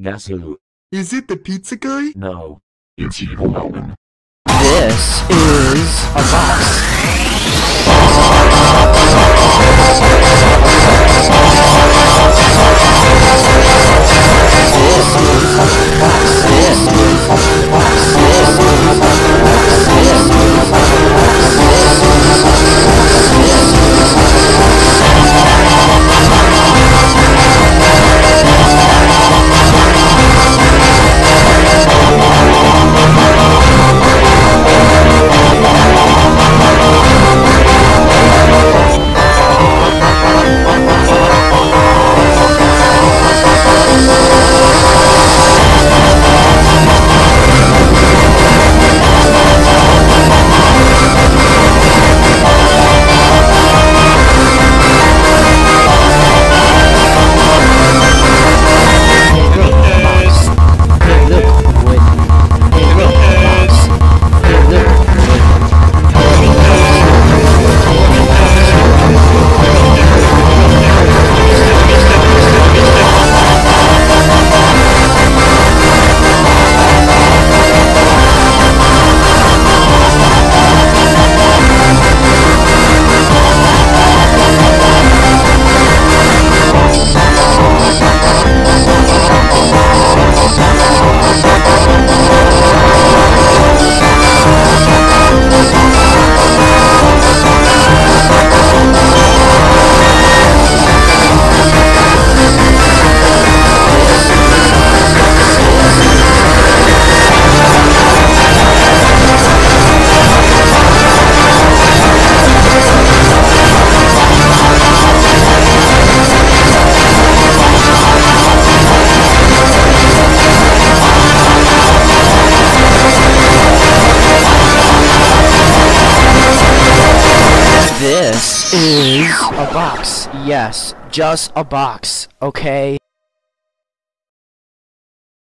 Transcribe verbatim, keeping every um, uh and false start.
Guess who? Is it the pizza guy? No. It's Evil Melvin. This is a box. This is a box. Yes, just a box, okay?